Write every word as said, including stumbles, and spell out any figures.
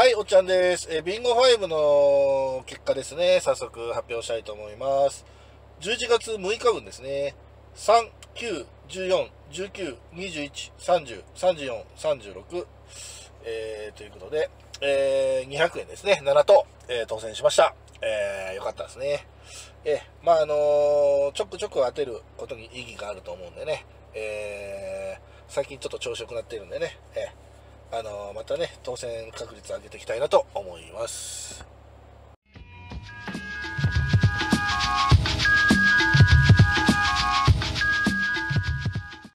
はい、おっちゃんです。えー、ビンゴファイブの結果ですね、早速発表したいと思います。じゅういちがつむいかぶんですね。さん、きゅう、じゅうよん、じゅうきゅう、にじゅういち、さんじゅう、さんじゅうよん、さんじゅうろく、えー、ということで、えー、にひゃくえんですね、ななと、えー、当選しました。えー、よかったですね。えー、まああのー、ちょくちょく当てることに意義があると思うんでね、えー、最近ちょっと調子よくなっているんでね、えーあのー、またね、当選確率上げていきたいなと思います。